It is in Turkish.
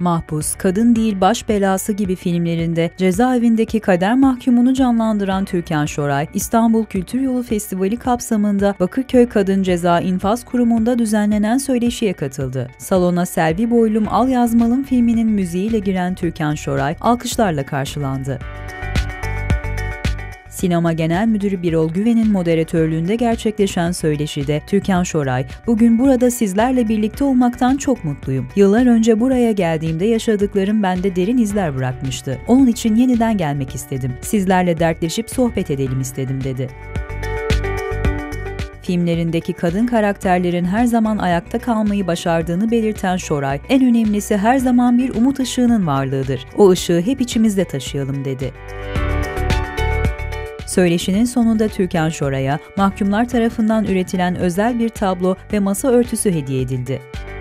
Mahpus, Kadın Değil Baş Belası gibi filmlerinde cezaevindeki kader mahkumunu canlandıran Türkan Şoray, İstanbul Kültür Yolu Festivali kapsamında Bakırköy Kadın Ceza İnfaz Kurumu'nda düzenlenen söyleşiye katıldı. Salona Selvi Boylum Al Yazmalım filminin müziğiyle giren Türkan Şoray, alkışlarla karşılandı. Sinema Genel Müdürü Birol Güven'in moderatörlüğünde gerçekleşen söyleşide Türkan Şoray, "Bugün burada sizlerle birlikte olmaktan çok mutluyum. Yıllar önce buraya geldiğimde yaşadıklarım bende derin izler bırakmıştı. Onun için yeniden gelmek istedim. Sizlerle dertleşip sohbet edelim istedim." dedi. Filmlerindeki kadın karakterlerin her zaman ayakta kalmayı başardığını belirten Şoray, "En önemlisi her zaman bir umut ışığının varlığıdır. O ışığı hep içimizde taşıyalım." dedi. Söyleşinin sonunda Türkan Şoray'a mahkumlar tarafından üretilen özel bir tablo ve masa örtüsü hediye edildi.